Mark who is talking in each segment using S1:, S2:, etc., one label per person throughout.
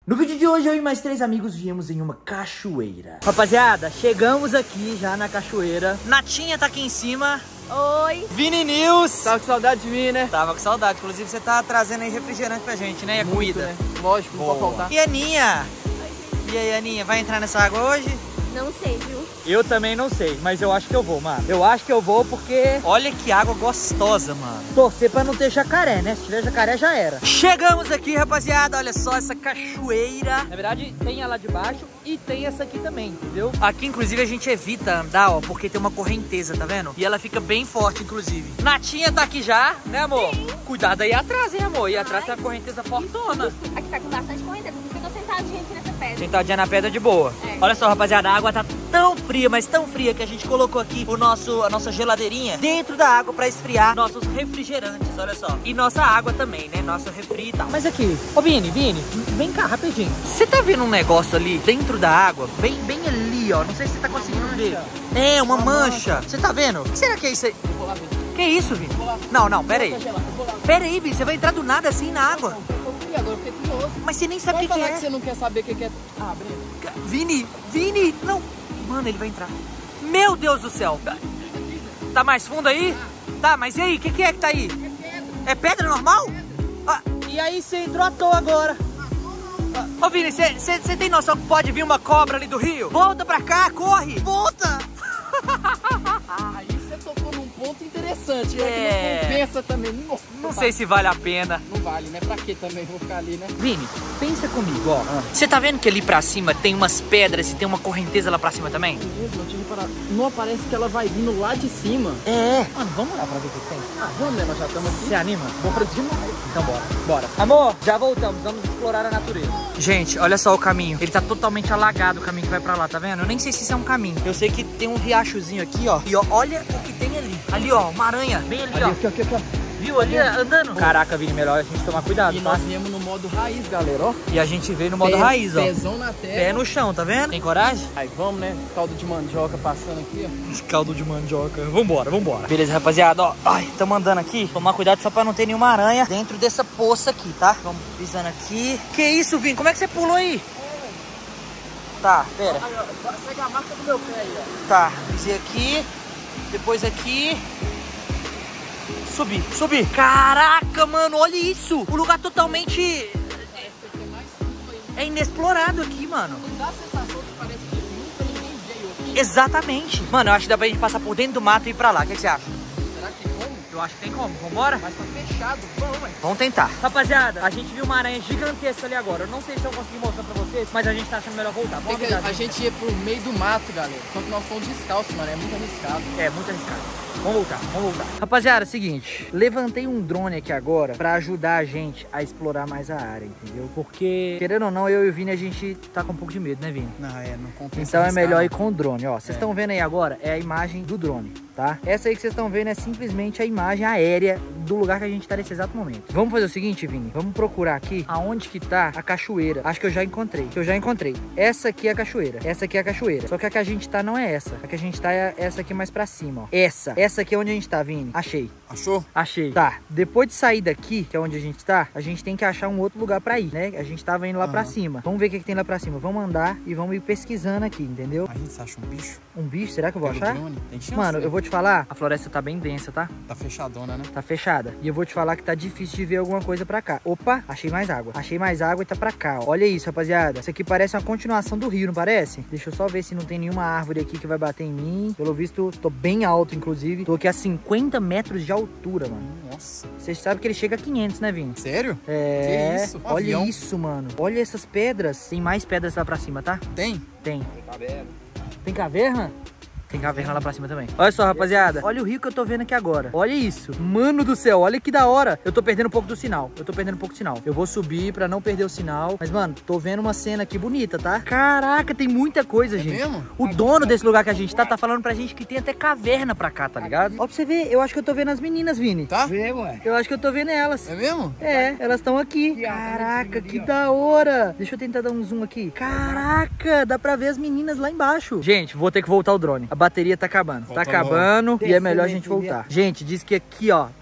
S1: No vídeo de hoje, eu e mais 3 amigos viemos em uma cachoeira. Rapaziada, chegamos aqui já na cachoeira. Natinha tá aqui em cima.
S2: Oi.
S1: Vini News.
S3: Tava com saudade de mim, né?
S1: Tava com saudade. Inclusive, você tá trazendo aí refrigerante pra gente, né? E a comida.
S3: Né? Lógico, não pode faltar.
S1: E a Aninha? E aí, Aninha, vai entrar nessa água hoje?
S2: Não sei, viu?
S1: Eu também não sei, mas eu acho que eu vou, mano. Eu acho que eu vou porque... Olha que água gostosa, mano. Torcer pra não ter jacaré, né? Se tiver jacaré, já era. Chegamos aqui, rapaziada. Olha só essa cachoeira. Na verdade, tem ela de baixo e tem essa aqui também, entendeu? Aqui, inclusive, a gente evita andar, ó, porque tem uma correnteza, tá vendo? E ela fica bem forte, inclusive. Natinha tá aqui já, né, amor? Sim. Cuidado aí atrás, hein, amor? E atrás tem a correnteza fortona.
S2: Aqui tá com bastante correnteza, por isso que eu tô sentadinha aqui nessa pedra.
S1: Sentadinha na pedra de boa. É. Olha só, rapaziada, a água tá tão fria, mas tão fria que a gente colocou aqui a nossa geladeirinha dentro da água pra esfriar nossos refrigerantes, olha só. E nossa água também, né? Nosso refri e tal. Mas aqui, ô Vini, vem cá rapidinho. Você tá vendo um negócio ali dentro da água? Bem ali, ó. Não sei se você tá conseguindo ver. É, uma mancha. Você tá vendo? O que será que é isso aí?
S3: Eu vou lá ver.
S1: Que isso, Vini? Não, pera aí. Pera aí, Vini, você vai entrar do nada assim na água?
S3: Agora eu fiquei curioso.
S1: Mas você nem sabe o que é.
S3: Que você não quer saber o que é. Ah,
S1: Vini, não. Mano, ele vai entrar. Meu Deus do céu. Tá mais fundo aí? Tá, mas e aí? O que é que tá aí? É pedra normal? Ah, e aí você entrou à toa agora. Ô Vini, você tem noção que pode vir uma cobra ali do rio? Volta pra cá, corre. Volta.
S3: Aí você tocou num ponto interessante, né?
S1: É.
S3: Que não compensa também.
S1: Não sei se vale a pena.
S3: Não vale, né? Pra que também? Vou ficar ali, né?
S1: Vini, pensa comigo, ó. Você tá vendo que ali pra cima tem umas pedras e tem uma correnteza lá pra cima também?
S3: Mesmo, eu tinha reparado. Não aparece que ela vai vindo lá de cima.
S1: É. Mano, vamos lá pra ver o que tem.
S3: Ah, vamos, né? Nós já estamos aqui.
S1: Você anima?
S3: Bora demais.
S1: Então bora. Amor, já voltamos, vamos explorar a natureza. Gente, olha só o caminho. Ele tá totalmente alagado, o caminho que vai pra lá, tá vendo? Eu nem sei se isso é um caminho. Eu sei que tem um riachozinho aqui, ó. E ó, olha o que tem ali. Ali, ó, uma aranha. Bem ali, ó.
S3: Aqui.
S1: Viu ali, andando? Caraca, Vini, melhor a gente tomar cuidado,
S3: E
S1: tá?
S3: nós viemos no modo raiz, galera, ó.
S1: E a gente veio no modo raiz, ó.
S3: Pezão na terra.
S1: Pé no chão, tá vendo? Tem coragem?
S3: Aí vamos, né? Caldo de mandioca passando aqui, ó.
S1: Caldo de mandioca. Vambora. Beleza, rapaziada, ó. Ai, tamo andando aqui. Tomar cuidado só pra não ter nenhuma aranha dentro dessa poça aqui, tá? Vamos pisando aqui. Que isso, Vini? Como é que você pulou aí? Tá, pera.
S3: Segue a marca do meu pé aí, ó.
S1: Tá, pisei aqui. Depois aqui. Subi. Caraca, mano, olha isso. O lugar totalmente... É inexplorado aqui, mano.
S3: Não dá a sensação que parece que nunca ninguém veio aqui.
S1: Exatamente. Mano, eu acho que dá pra gente passar por dentro do mato e ir pra lá. O que você acha?
S3: Será que tem como?
S1: Eu acho que tem como. Vambora?
S3: Mas tá fechado. Vamos, velho.
S1: Vamos tentar. Rapaziada, a gente viu uma aranha gigantesca ali agora. Eu não sei se eu consegui mostrar pra vocês, mas a gente tá achando melhor voltar. Vamos avisar,
S3: a gente ia pro meio do mato, galera. Só que nós fomos descalços, mano. É muito arriscado.
S1: É, muito arriscado. Vamos voltar. Rapaziada, é o seguinte. Levantei um drone aqui agora pra ajudar a gente a explorar mais a área, entendeu? Porque, querendo ou não, eu e o Vini, a gente tá com um pouco de medo, né, Vini?
S3: Não compensa.
S1: Então é melhor ir com o drone, ó. Vocês estão vendo aí agora, é a imagem do drone, tá? Essa aí que vocês estão vendo é simplesmente a imagem aérea do lugar que a gente tá nesse exato momento. Vamos fazer o seguinte, Vini. Vamos procurar aqui aonde que tá a cachoeira. Acho que eu já encontrei. Essa aqui é a cachoeira. Só que a que a gente tá não é essa. A que a gente tá é essa aqui mais pra cima, ó. Essa aqui é onde a gente tá, Vini. Achei.
S3: Achou?
S1: Achei. Tá, depois de sair daqui, que é onde a gente tá, a gente tem que achar um outro lugar pra ir, né? A gente tava indo lá pra cima. Vamos ver o que tem lá pra cima. Vamos andar e vamos ir pesquisando aqui, entendeu?
S3: A gente acha um bicho.
S1: Um bicho? Será que eu vou achar?
S3: Drone? Tem chance.
S1: Mano, eu vou te falar, a floresta tá bem densa, tá?
S3: Tá fechadona, né?
S1: Tá fechada. E eu vou te falar que tá difícil de ver alguma coisa pra cá. Opa, achei mais água e tá pra cá, ó. Olha isso, rapaziada. Isso aqui parece uma continuação do rio, não parece? Deixa eu só ver se não tem nenhuma árvore aqui que vai bater em mim. Pelo visto, tô bem alto, inclusive. Tô aqui a 50 metros de altura, mano.
S3: Nossa.
S1: Vocês sabem que ele chega a 500, né, Vini?
S3: Sério?
S1: É.
S3: Que isso?
S1: Olha
S3: Avião.
S1: isso, mano. Olha essas pedras. Tem mais pedras lá pra cima, tá?
S3: Tem?
S1: Tem.
S3: Caverna.
S1: Tem caverna? Tem caverna lá pra cima também. Olha só, rapaziada. Olha o rio que eu tô vendo aqui agora. Olha isso. Mano do céu, olha que da hora. Eu tô perdendo um pouco do sinal. Eu vou subir pra não perder o sinal. Mas, mano, tô vendo uma cena aqui bonita, tá? Caraca, tem muita coisa, gente.
S3: Mesmo?
S1: O dono desse lugar que a gente tá falando pra gente que tem até caverna pra cá, tá ligado? Ó, pra você ver, eu acho que eu tô vendo as meninas, Vini.
S3: Tá?
S4: Vê, ué.
S1: Eu acho que eu tô vendo elas.
S3: É mesmo?
S1: É, elas estão aqui. Caraca, que da hora. Deixa eu tentar dar um zoom aqui. Caraca, dá pra ver as meninas lá embaixo. Gente, vou ter que voltar o drone. A bateria tá acabando. Tá acabando e é melhor a gente voltar. Gente, diz que aqui, ó,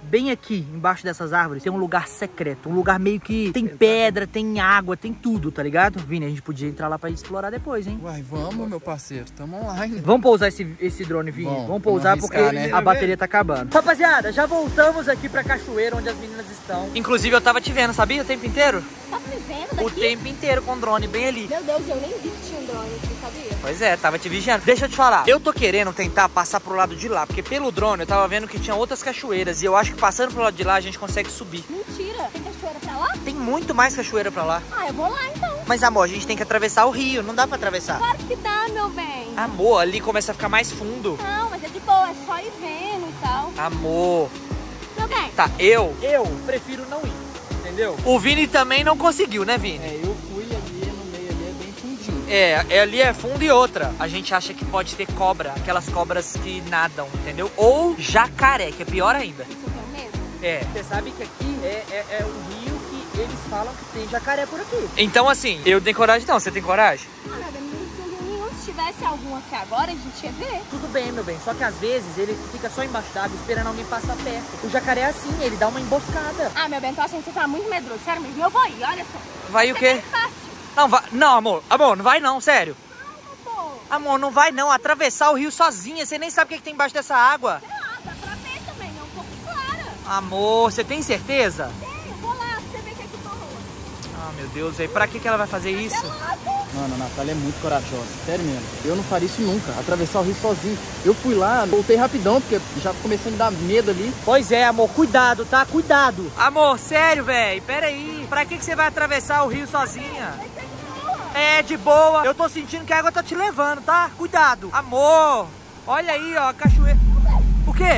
S1: bem aqui, embaixo dessas árvores, tem um lugar secreto. Um lugar meio que tem pedra, tem água, tem tudo, tá ligado? Vini, a gente podia entrar lá pra explorar depois, hein?
S3: Uai, vamos, meu parceiro. Tamo online.
S1: Vamos pousar esse drone, Vini. Vamos pousar porque
S3: né?
S1: a bateria tá acabando. Rapaziada, já voltamos aqui pra cachoeira onde as meninas estão. Inclusive, eu tava te vendo, sabia? O tempo inteiro?
S2: Você tá me vendo daqui?
S1: O tempo inteiro com o drone bem ali.
S2: Meu Deus, eu nem vi que tinha um drone aqui, sabia?
S1: Pois é, tava te vigiando. Deixa eu te falar, eu tô querendo tentar passar pro lado de lá, porque pelo drone eu tava vendo que tinha outras cachoeiras e eu acho que passando pro lado de lá a gente consegue subir.
S2: Mentira, tem cachoeira pra lá?
S1: Tem muito mais cachoeira pra lá.
S2: Ah, eu vou lá então.
S1: Mas amor, a gente tem que atravessar o rio, não dá pra atravessar.
S2: Claro que dá, meu bem.
S1: Amor, ali começa a ficar mais fundo.
S2: Não, mas é de boa, é só ir vendo e tal.
S1: Amor.
S2: Meu bem.
S1: Tá, eu prefiro não ir, entendeu? O Vini também não conseguiu, né, Vini?
S3: É, eu fui ali no meio ali, é bem fundinho.
S1: Ali é fundo e outra. A gente acha que pode ter cobra, aquelas cobras que nadam, entendeu? Ou jacaré, que é pior ainda.
S2: Isso eu tenho medo.
S1: Você sabe que aqui é um rio que eles falam que tem jacaré por aqui. Então assim, eu tenho coragem não, você tem coragem?
S2: Ah, meu bem, não tem nenhum. Se tivesse algum aqui agora, a gente ia ver.
S1: Tudo bem, meu bem, só que às vezes ele fica só embaixo d'água esperando alguém passar perto. O jacaré é assim, ele dá uma emboscada.
S2: Ah, meu bem, tô achando que você tá muito medroso. Sério mesmo, eu vou ir, olha só.
S1: Vai o quê?
S2: É fácil.
S1: Não, vai, não, amor, não vai não, sério.
S2: Calma, pô.
S1: Amor, não vai não, atravessar o rio sozinha, você nem sabe o que tem embaixo dessa água.
S2: Ah, dá pra ver também, é um pouco clara.
S1: Amor, você tem certeza?
S2: Tenho, vou lá, pra você ver o que é que rolou.
S1: Ah, meu Deus, velho, pra que ela vai fazer isso?
S3: Mano, a Natália é muito corajosa, sério mesmo. Eu não faria isso nunca, atravessar o rio sozinho. Eu fui lá, voltei rapidão, porque já começou a me dar medo ali.
S1: Pois é, amor, cuidado, tá? Cuidado. Amor, sério, velho, pera aí. Pra que você vai atravessar o rio sozinha? É, de boa. Eu tô sentindo que a água tá te levando, tá? Cuidado. Amor, olha aí, ó, a cachoeira. O quê?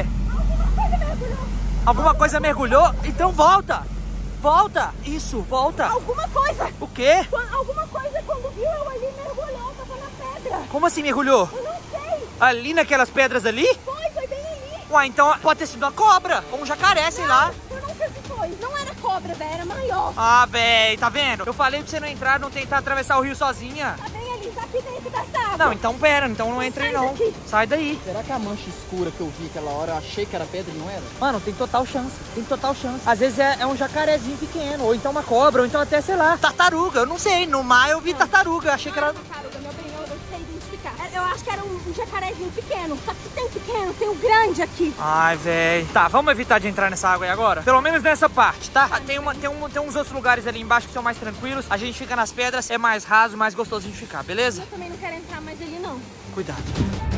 S1: Alguma coisa mergulhou? Então volta. Volta. Isso, volta.
S2: Alguma coisa.
S1: O quê?
S2: Alguma coisa, quando viu eu ali, mergulhou, tava na pedra.
S1: Como assim mergulhou?
S2: Eu não sei.
S1: Ali naquelas pedras ali?
S2: Foi bem ali.
S1: Ué, então pode ter sido uma cobra ou um jacaré, sei lá.
S2: Eu não sei o que foi. Não era cobra, velho, era maior.
S1: Ah, véi, tá vendo? Eu falei pra você não entrar, não tentar atravessar o rio sozinha.
S2: Tá bem ali, tá aqui dentro dessa água.
S1: Não, então pera, então não entra aí não.
S2: daqui.
S1: Sai daí.
S3: Será que a mancha escura que eu vi aquela hora, eu achei que era pedra e não era?
S1: Mano, tem total chance, tem total chance. Às vezes é um jacarezinho pequeno, ou então uma cobra, ou então até, sei lá, tartaruga. Eu não sei, no mar eu vi tartaruga, achei que era...
S2: Tartaruga, meu bem, eu sei identificar. Eu acho que era um jacarezinho pequeno. Só que se tem um pequeno, tem um grande aqui.
S1: Ai, velho. Tá, vamos evitar de entrar nessa água aí agora? Pelo menos nessa parte, tá? Tem uns outros lugares ali embaixo que são mais tranquilos. A gente fica nas pedras, é mais raso, mais gostosinho de ficar, beleza?
S2: Eu também não quero entrar mais ali, não.
S1: Cuidado.